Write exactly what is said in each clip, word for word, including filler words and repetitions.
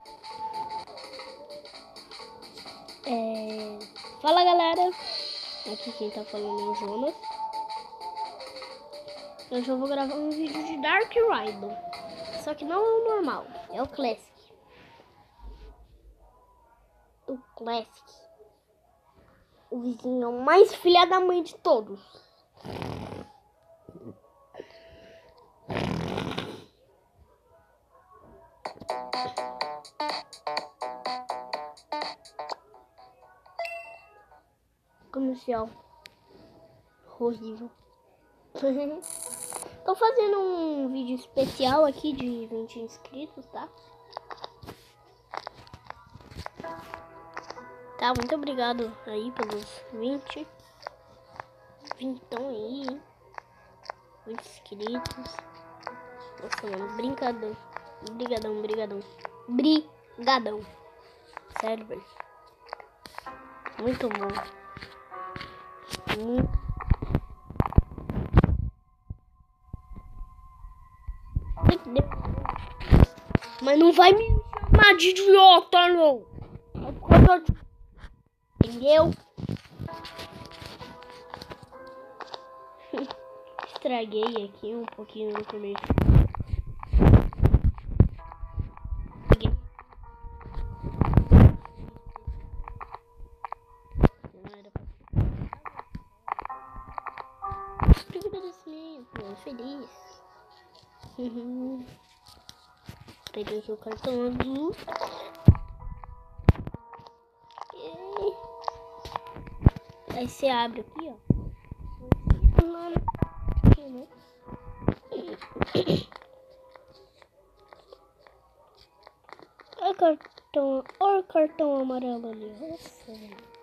É... Fala galera, aqui quem tá falando é o Jonas. Hoje eu vou gravar um vídeo de Dark Rider, só que não é o normal, é o Classic. O Classic, o vizinho mais filha da mãe de todos. Comercial horrível. Tô fazendo um vídeo especial aqui de vinte inscritos, tá? Tá, muito obrigado aí pelos vinte. Vintão aí, hein? vinte inscritos. Nossa, mano, brincadão. Brigadão, brigadão. Brigadão. Sério, velho. Muito bom. Muito. Mas não vai me chamar de idiota, não. Entendeu? Estraguei aqui um pouquinho no começo. Agradecimento, feliz. Peguei aqui o cartão azul. Aí você abre aqui, ó. Aqui, né? Olha o cartão, olha o cartão amarelo ali. Nossa,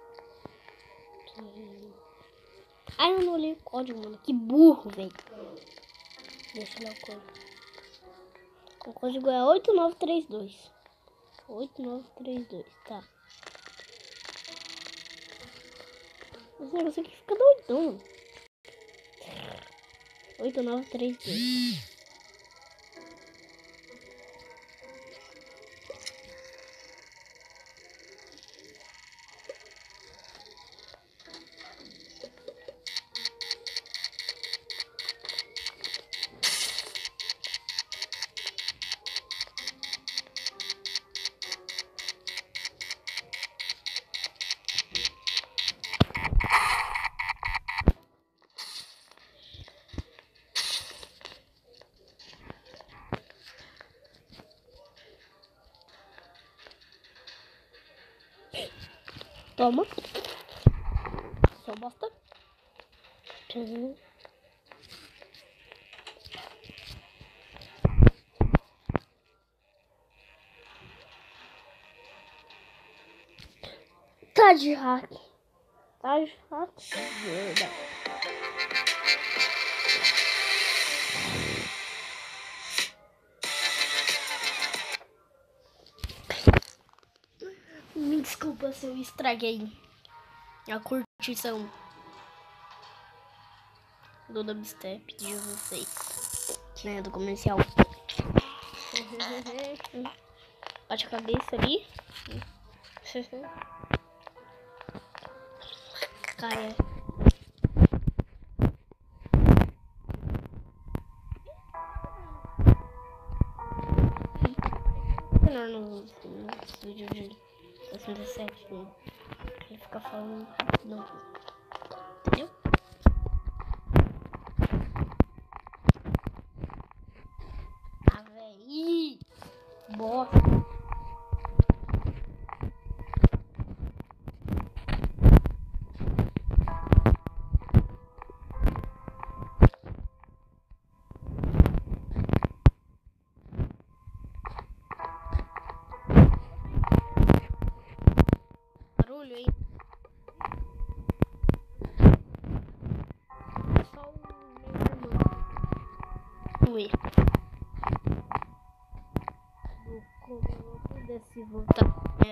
que... Ai, eu não li o código, mano. Que burro, velho. Deixa eu ler o código. O código é oito nove três dois. oito nove três dois, tá. Esse negócio aqui fica doidão. oito nove três dois. Toma. Só bosta. Uhum. Tá de hack. Tá de hack. Verdade. Me desculpa se eu estraguei a curtição do dubstep de vocês, que é do comercial. Bate a cabeça ali. Caia. Menor no vídeo de sessenta e sete, ele fica falando não, entendeu? Ah, véi, bosta. Barulho aí. Só o meu irmão. Ué. Como eu pudesse voltar.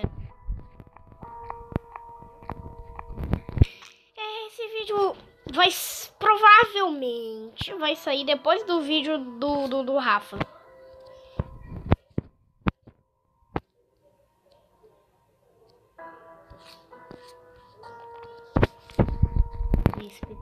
É, esse vídeo vai provavelmente vai sair depois do vídeo do, do, do Rafa. príncipe.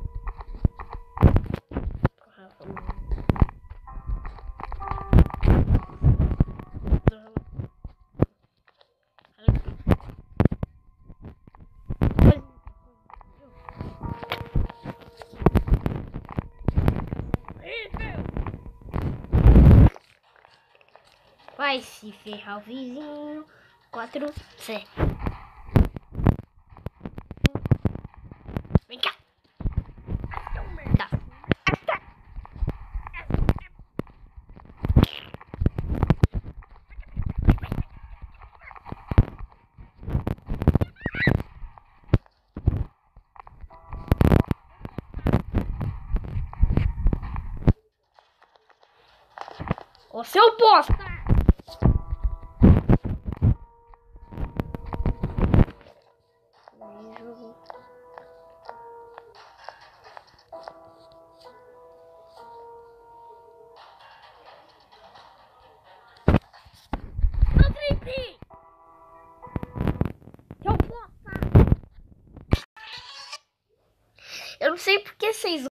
Vai se ferrar o vizinho. quatro C. Vem cá. Merda. O seu bosta. Eu não sei porque vocês